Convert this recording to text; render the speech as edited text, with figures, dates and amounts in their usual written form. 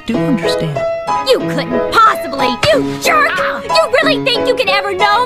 do understand. You couldn't possibly! You jerk! You really think you can ever know